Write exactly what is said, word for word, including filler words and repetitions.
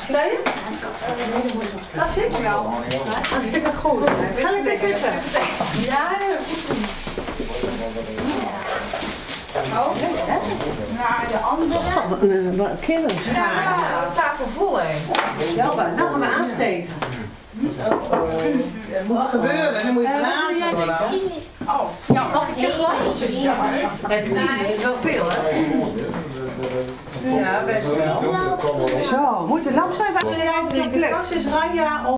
Zei je? Dat zit je wel. Als ik het goed ga lekker zitten. Ja, oh, naar de andere. Wat kennis. Ja, de tafel vol hè. Ja, maar nou gaan we aansteken. Dat moet gebeuren en dan moet je glazen. Oh, ja. Mag ik je glas? Ja. Dat is wel veel, hè? Ja, best wel. Zo, moet de lamp zijn van de klas is Ranja.